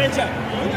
derecha.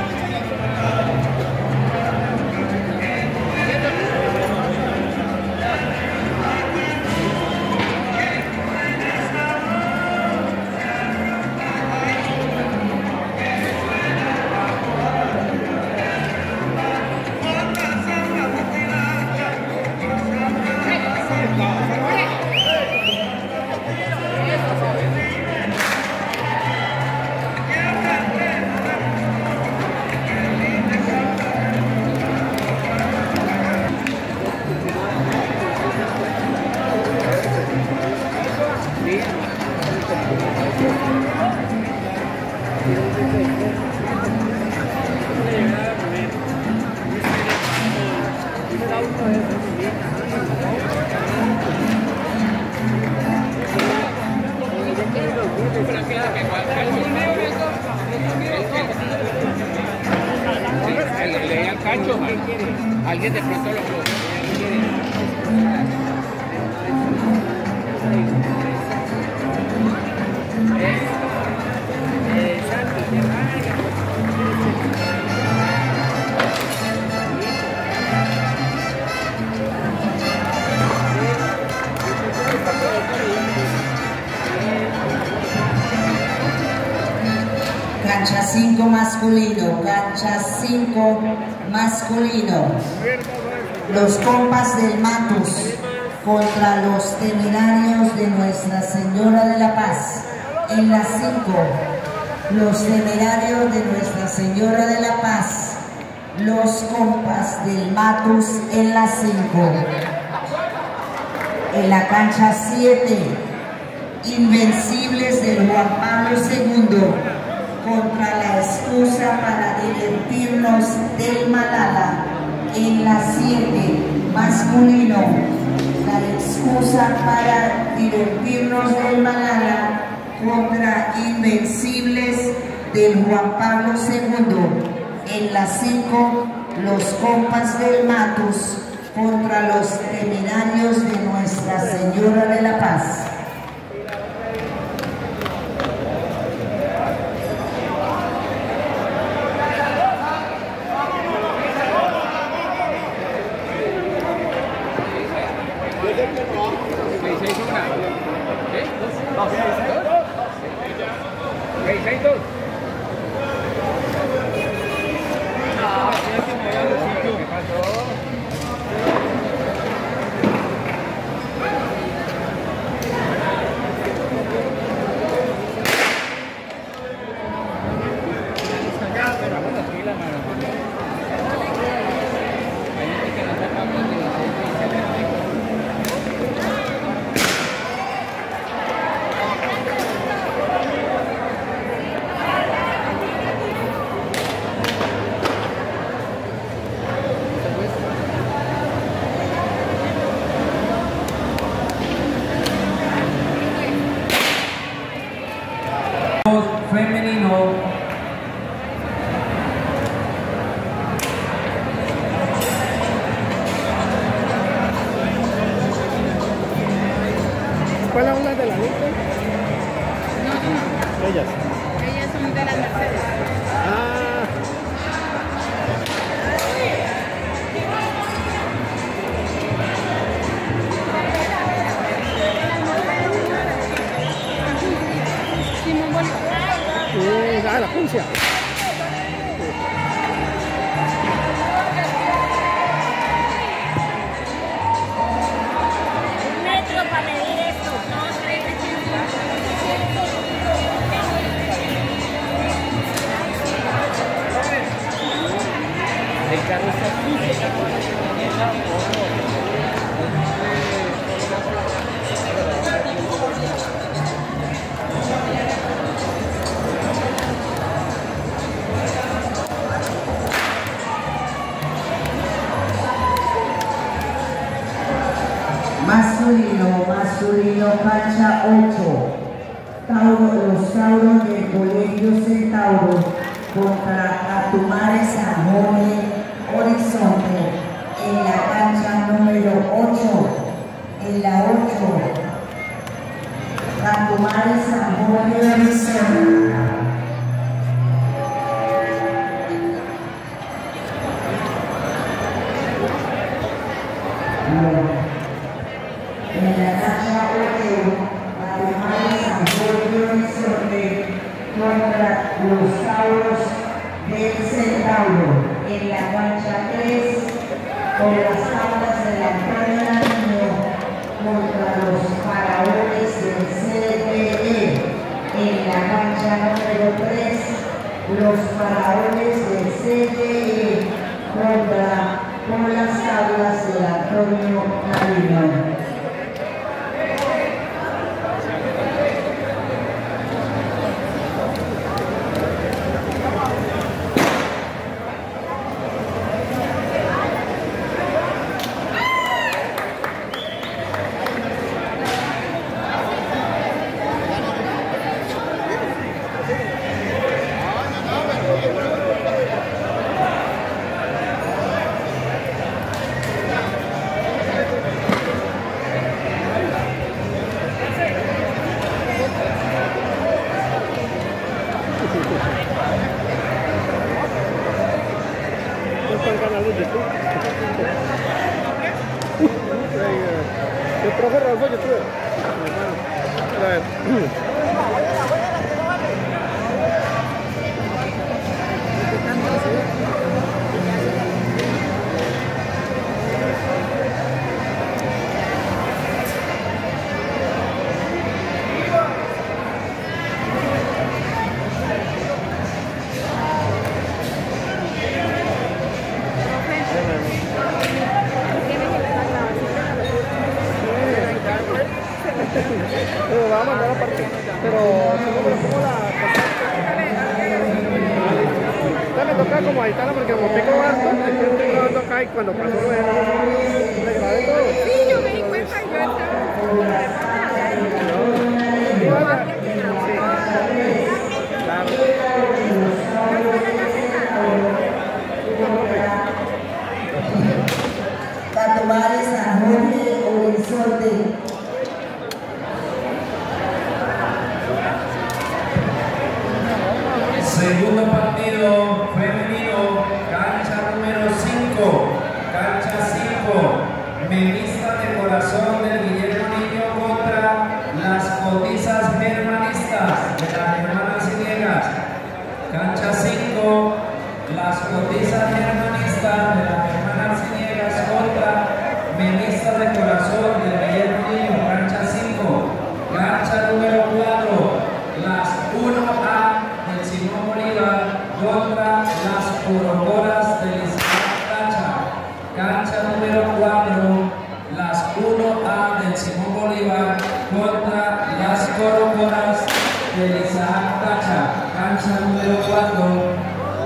Alguien de pronto lo Cancha 5 masculino, cancha 5 masculino. Los compas del Matus contra los temerarios de Nuestra Señora de la Paz. En la 5, los temerarios de Nuestra Señora de la Paz. Los compas del Matus en la 5. En la cancha 7, Invencibles del Juan Pablo II contra la excusa para divertirnos del Malala. En la 7, masculino, la excusa para divertirnos del Malala contra Invencibles del Juan Pablo II. En la 5, los compas del Matus contra los temerarios de Nuestra Señora de la Paz. Femenino. ¿Cuál es una de las listas? No. Ellas. Ellas son de las Mercedes. Ah. Simón Bolívar. La Puncia. Para medir esto, no 30 el carro está Masculino, cancha 8. Los Tauros del Colegio Centauro contra Atumare San Jorge Horizonte en la cancha número 8. En la 8, Atumare San Jorge Horizonte. contra los Sauros del Centauro. En la cancha 3, con las tablas de la Antonio Nariño contra los Faraones del CDE. En la cancha número 3, los Faraones del CDE con las tablas de Antonio Nariño. El canal de YouTube. El profe Rodolfo YouTube. A ver. Pero va a mandar aparte. Pero como la me toca como ahí está, porque como pico harto, estoy grabando acá y cuando paso lo veo, me grabé todo. Sí, yo me di cuenta, yo estaba Palomares, San Jorge, Horizonte. Segundo partido femenino, cancha número 5, cancha 5, Menista de Corazón del Guillermo Niño contra las Cotizas Germanistas de las Hermanas Ciegas. Cancha 5, las Cotizas Germanistas de las Hermanas Ciegas contra Menista de Corazón del Guillermo Niño. Cancha 5, cancha número 4, las 1A del Simón Bolívar contra las Corocoras del Isaac Tacha. Cancha número 4, las 1A del Simón Bolívar contra las Corocoras del Isaac Tacha. Cancha número 4.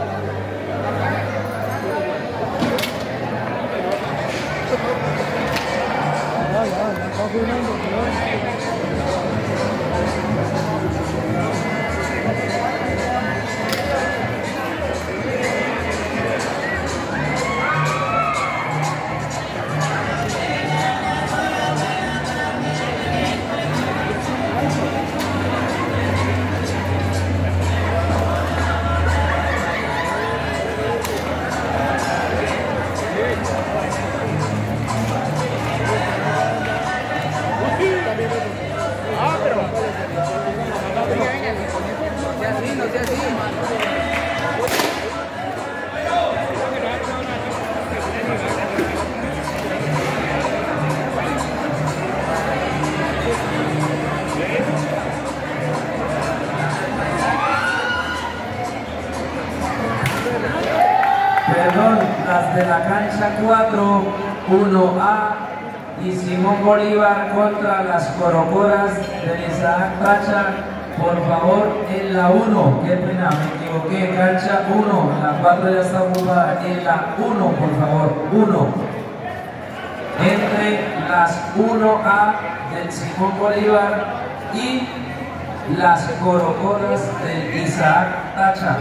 Perdón, las de la cancha 4, 1A y Simón Bolívar contra las Corocoras de Isaac Tacha. Por favor, en la 1, qué pena, me equivoqué, cancha 1, la 4 ya está ocupada, en la 1, por favor, 1. Entre las 1A del Simón Bolívar y las Corocoras del Isaac Tacha.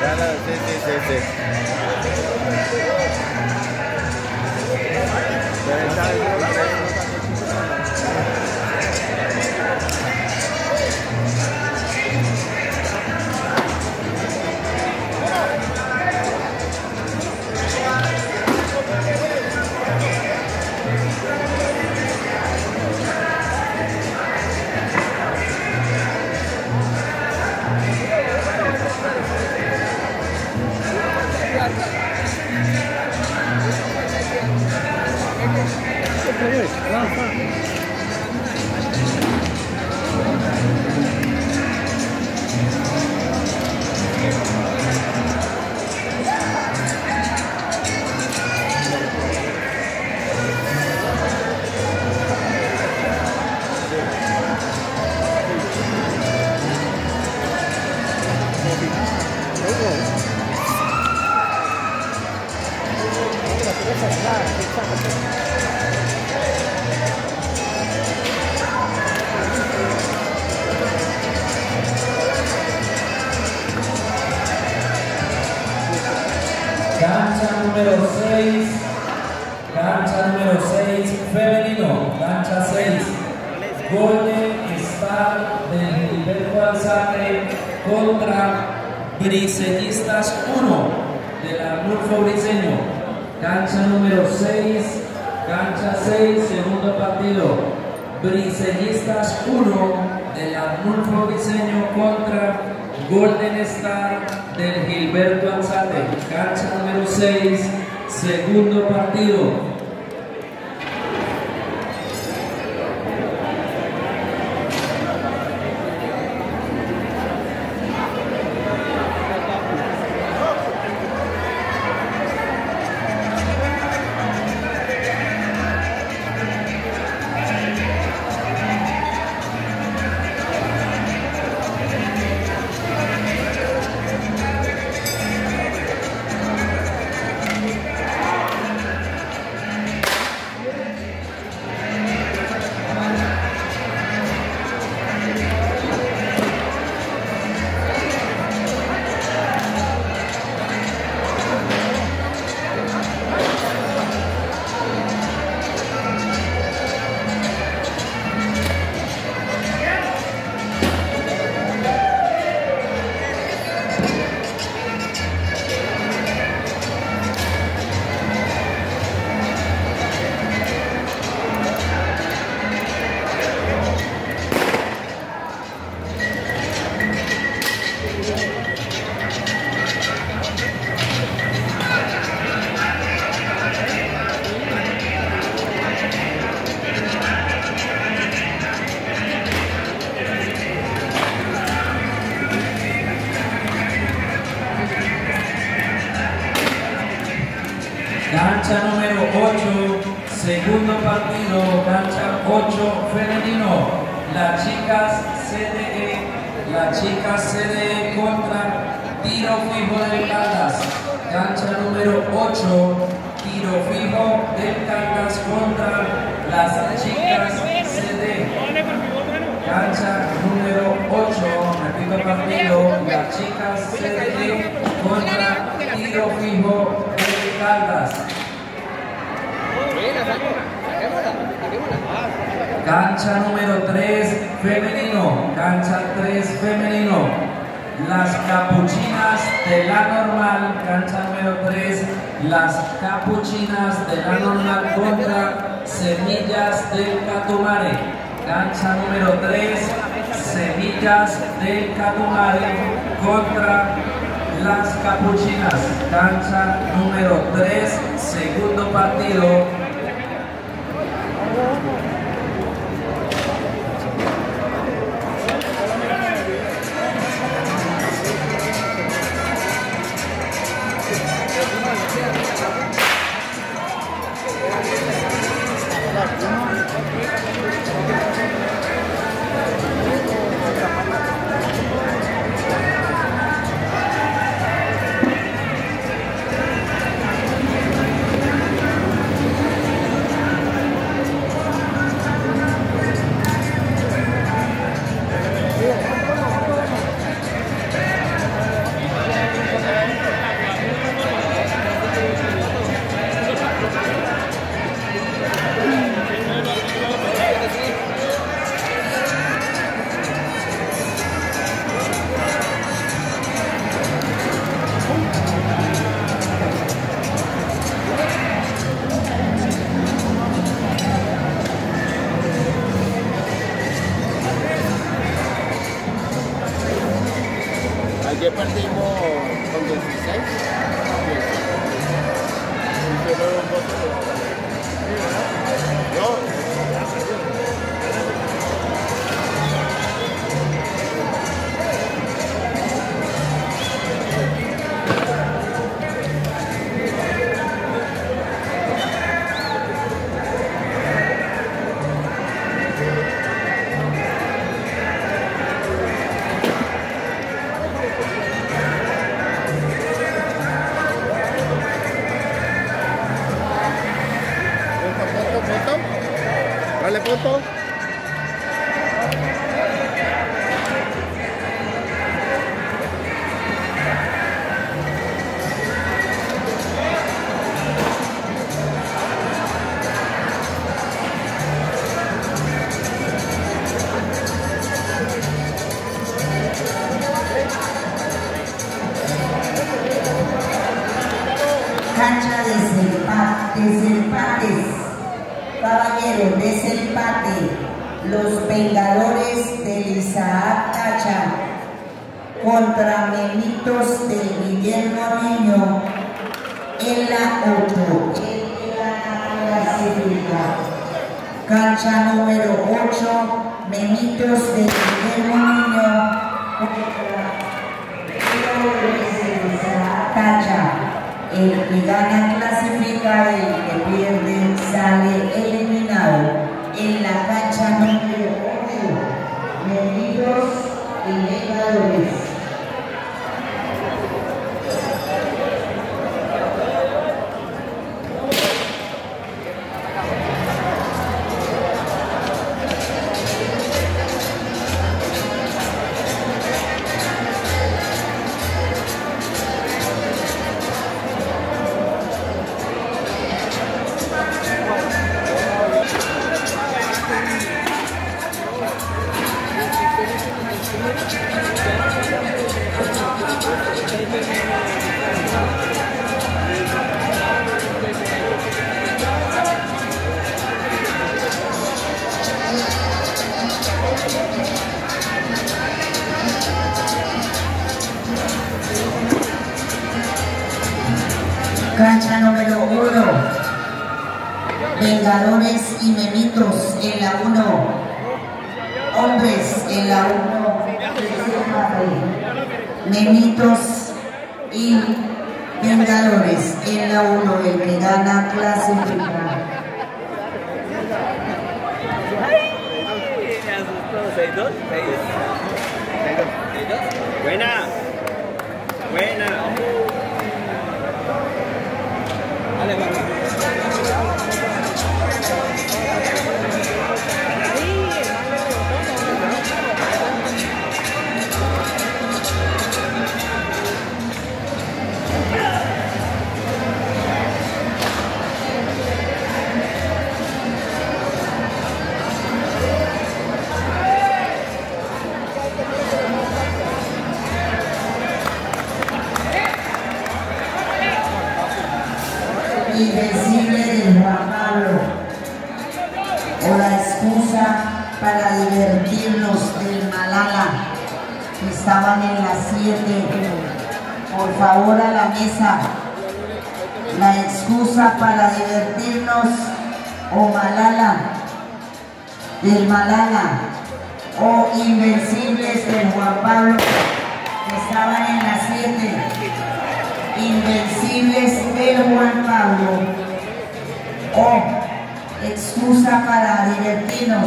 Sí. Cancha número 6, femenino, cancha 6, Golden Star del Gilberto Alzate contra Briseñistas 1 del Arnulfo Briseño. Cancha número 6, cancha 6, segundo partido, Briseñistas 1 del Arnulfo Briseño contra Golden Star del Gilberto Alzate. Cancha número 6, segundo partido. Cancha número 8, segundo partido, cancha 8 femenino, las chicas CDE contra Tiro Fijo del Caldas. Cancha número 8, Tiro Fijo del Caldas contra las chicas CDE. Cancha número 8, repito partido, las chicas CDE contra Tiro Fijo del Caldas. Cancha número 3 femenino, cancha 3 femenino, las Capuchinas de la Normal. Cancha número 3, las Capuchinas de la Normal contra Semillas del Catumare. Cancha número 3, Semillas del Catumare contra las Capuchinas. Cancha número 3, segundo partido. punto. Cancha desempates, caballero, desempate, los Vengadores del Isaac Tacha contra Memitos del Guillermo Niño en la 8, el clasifica. Cancha número 8, Memitos del Guillermo Niño contra Vengadores del Isaac Tacha. El que gana clasifica, el que pierde sale eliminado. En la cancha número 8, Memitos y Vengadores. Cancha número 1, Vengadores y Memitos en la 1, hombres en la 1, Memitos y Vengadores en la 1, el que gana clasifica. Me asustó, 6-2, 6-2. Buena. Buena. Dale, va. Invencible del Juan Pablo, o la excusa para divertirnos del Malala, que estaban en las 7. Por favor, a la mesa. La excusa para divertirnos, o Malala, del Malala, o Invencibles del Juan Pablo, que estaban en las 7. Invencibles del Juan Pablo, o excusa para divertirnos.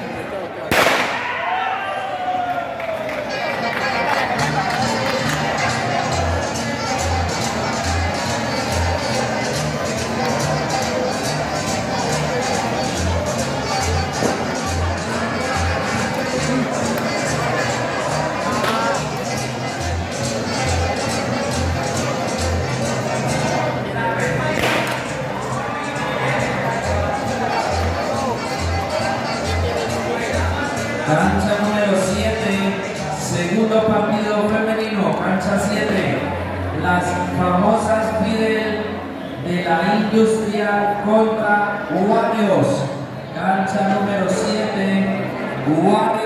Cancha número 7, segundo partido femenino, cancha 7, las famosas Fidel de la Industria contra Guarios. Cancha número 7, Guarios.